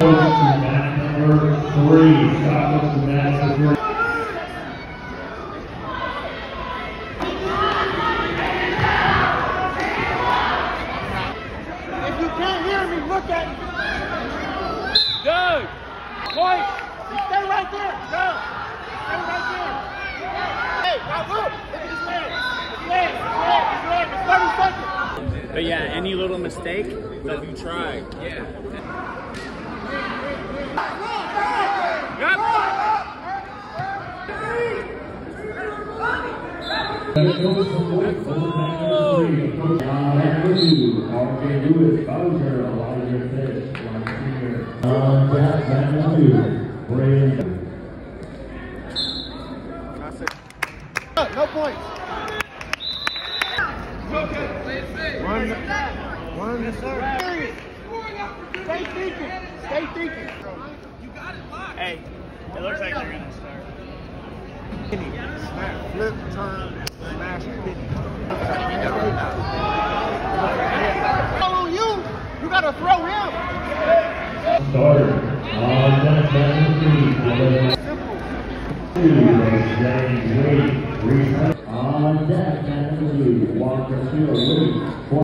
Match number 3. Stop us to match number 3. If you can't hear me, look at me. Go! Point! Stay right there. Go. Stay right there. Hey, now look. Look at his leg. His leg. His leg. It's 30 seconds. But yeah, any little mistake, but you try. Yeah. Yep. No points. One. Yes, sir. Stay thinking. Stay thinking. You got it locked. Hey, it looks like they're gonna start. Snap, flip, turn, smash, hit. Follow you. You gotta throw him. Starter on that number 3. On that number 2, Walker Field.